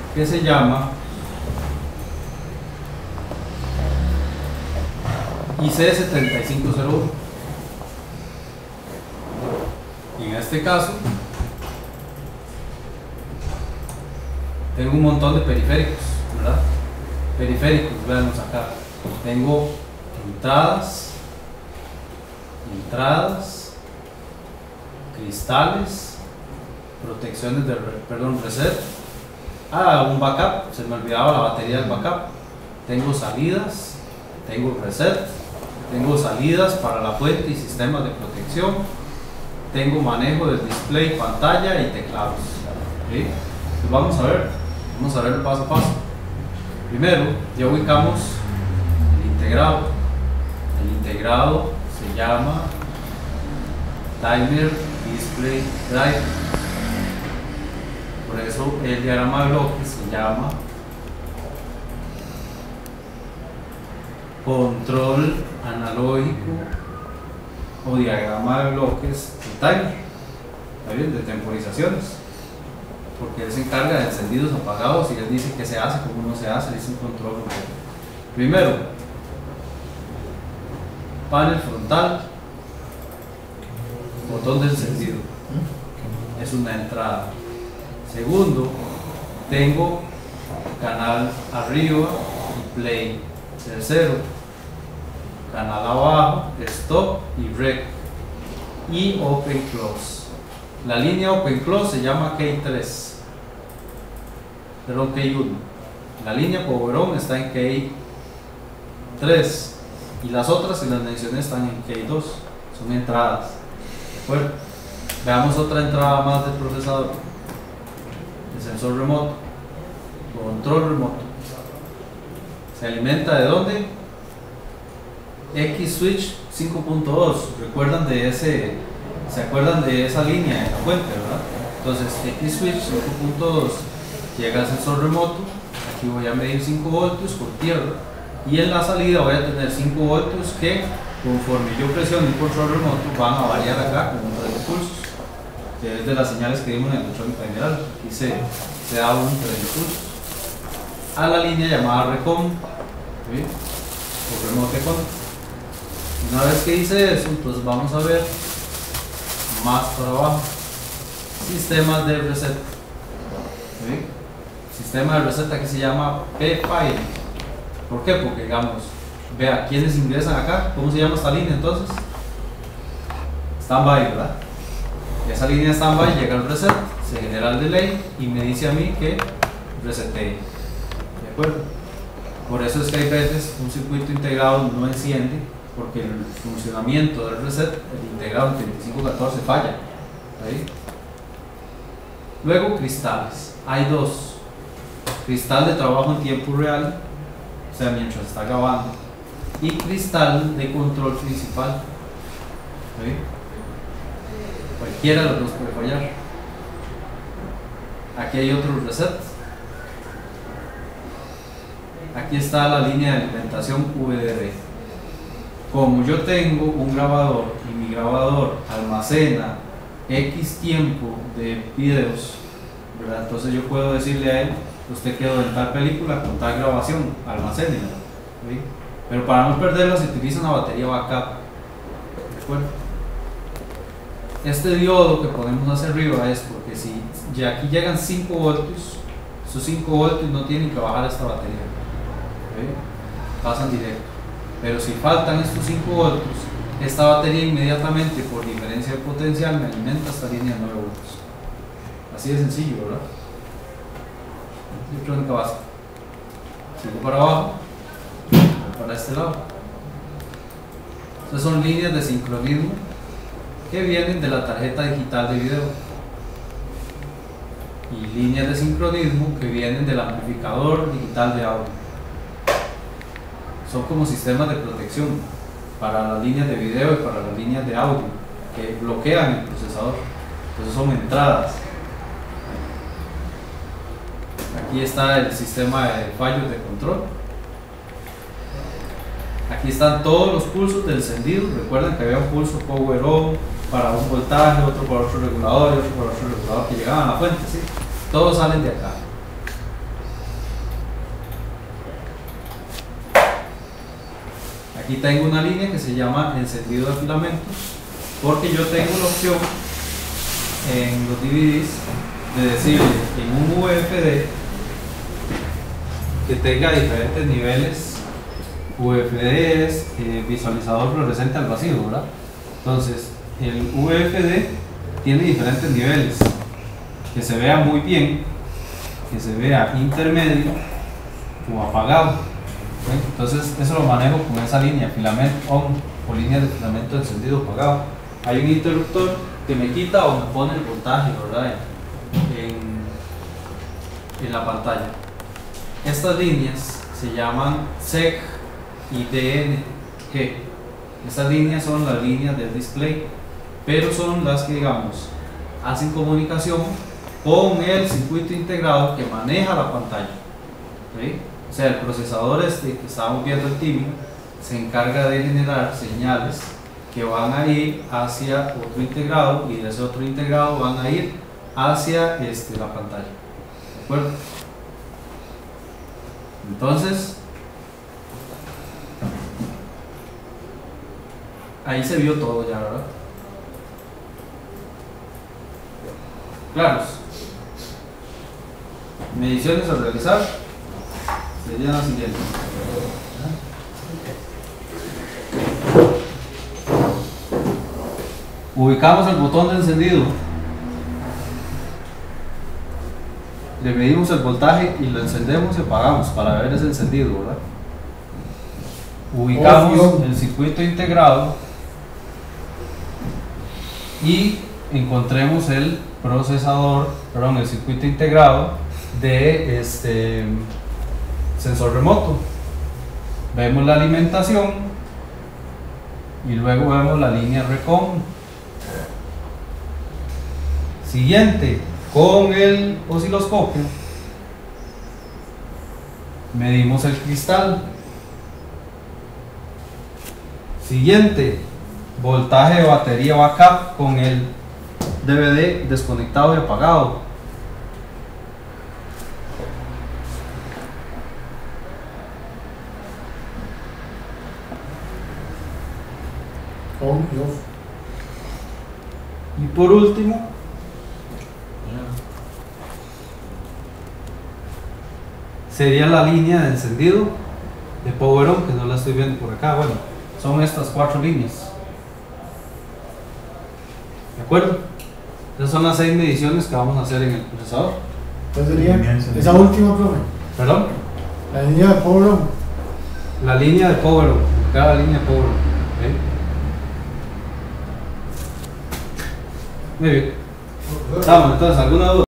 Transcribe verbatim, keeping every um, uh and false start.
que se llama I C setenta y cinco cero uno. Y en este caso tengo un montón de periféricos, ¿verdad? Periféricos, veamos acá. Tengo entradas, entradas, cristales, protecciones de, perdón, reset. Ah, un backup, se me olvidaba la batería del backup. Tengo salidas, tengo reset, tengo salidas para la fuente y sistemas de protección. Tengo manejo del display, pantalla y teclados. ¿Sí? Pues vamos a ver, vamos a ver paso a paso. Primero, ya ubicamos el integrado. El integrado se llama Timer Display Driver. Por eso el diagrama de bloques se llama control analógico o diagrama de bloques de timer, ¿está bien? De temporizaciones, porque él se encarga de encendidos, apagados, y él dice qué se hace, cómo no se hace, dice un control. Primero, panel frontal, botón de encendido, es una entrada. Segundo, tengo canal arriba y play. Tercero, canal abajo, stop y rec, y open close. La línea open close se llama K tres, perdón, K uno. La línea power on está en K tres y las otras que las mencioné están en K dos, son entradas. ¿De acuerdo? Veamos otra entrada más del procesador. El sensor remoto, control remoto. ¿Se alimenta de dónde? X switch cinco punto dos. ¿Recuerdan de ese? ¿Se acuerdan de esa línea en la fuente, verdad? Entonces X switch cinco punto dos llega al sensor remoto. Aquí voy a medir cinco voltios por tierra y en la salida voy a tener cinco voltios que, conforme yo presione un control remoto, van a variar acá con un tres de pulsos, que es de las señales que vimos en el electrónica general. Aquí se, se da un tres de pulsos a la línea llamada recon, ¿sí? O remote con. Una vez que hice eso, entonces vamos a ver más para abajo, sistemas de reset, ¿sí? Sistema de reset aquí se llama P-File. ¿Por qué? Porque, digamos, vea quiénes ingresan acá. ¿Cómo se llama esta línea entonces? Standby, ¿verdad? Esa línea standby llega al reset, se genera el delay y me dice a mí que resetee. ¿De acuerdo? Por eso es que hay veces un circuito integrado no enciende, porque el funcionamiento del reset, el integrado en treinta y cinco catorce, falla. ¿Sí? Luego, cristales. Hay dos. Cristal de trabajo en tiempo real, o sea, mientras está grabando, y cristal de control principal. ¿Sí? Cualquiera de los dos puede fallar. Aquí hay otro reset. Aquí está la línea de alimentación V D D. Como yo tengo un grabador y mi grabador almacena X tiempo de videos, ¿verdad? Entonces yo puedo decirle a él: usted quedó en tal película con tal grabación, almacénela, ¿sí? Pero para no perderla se utiliza una batería backup. ¿De acuerdo? Este diodo que ponemos hacia arriba es porque si ya aquí llegan cinco voltios, esos cinco voltios no tienen que bajar esta batería, ¿sí? Pasan directo. Pero si faltan estos cinco voltios, esta batería inmediatamente, por diferencia de potencial, me alimenta esta línea de nueve voltios. Así de sencillo, ¿verdad? Electrónica básica. Sigo para abajo, para este lado. Estas son líneas de sincronismo que vienen de la tarjeta digital de video y líneas de sincronismo que vienen del amplificador digital de audio. Son como sistemas de protección para las líneas de video y para las líneas de audio que bloquean el procesador. Entonces son entradas. Aquí está el sistema de fallos de control. Aquí están todos los pulsos del encendido. Recuerden que había un pulso power on para un voltaje, otro para otro regulador y otro para otro regulador que llegaban a la fuente, ¿sí? Todos salen de acá. aquí tengo una línea que se llama encendido de filamentos, porque yo tengo la opción en los D V Ds de decirle en un U F D que tenga diferentes niveles. U F D es eh, visualizador fluorescente al vacío, ¿verdad? Entonces el U F D tiene diferentes niveles, que se vea muy bien, que se vea intermedio o apagado. ¿Sí? Entonces eso lo manejo con esa línea, filamento on o línea de filamento encendido apagado. Hay un interruptor que me quita o me pone el voltaje, ¿verdad? En, en la pantalla. Estas líneas se llaman S E C y D N G. Estas líneas son las líneas del display, pero son las que, digamos, hacen comunicación con el circuito integrado que maneja la pantalla. ¿Sí? O sea, el procesador este que estábamos viendo el timing se encarga de generar señales que van a ir hacia otro integrado, y de ese otro integrado van a ir hacia este, la pantalla. ¿De acuerdo? Entonces, ahí se vio todo ya, ¿verdad? Claros. Mediciones a realizar serían las siguientes. Ubicamos el botón de encendido, le medimos el voltaje y lo encendemos y apagamos para ver ese encendido, ¿verdad? Ubicamos el circuito integrado y encontremos el procesador, perdón, el circuito integrado de este sensor remoto. Vemos la alimentación y luego vemos la línea recon. Siguiente, con el osciloscopio medimos el cristal. Siguiente, voltaje de batería backup con el D V D desconectado y apagado. On y off. Y por último, sería la línea de encendido de power on, que no la estoy viendo por acá. Bueno, son estas cuatro líneas. ¿De acuerdo? Esas son las seis mediciones que vamos a hacer en el procesador. Entonces sería esa última, profe. ¿Perdón? La línea de power on. La línea de power on, cada línea de power on. ¿Okay? Muy bien. Estamos, entonces, ¿alguna duda?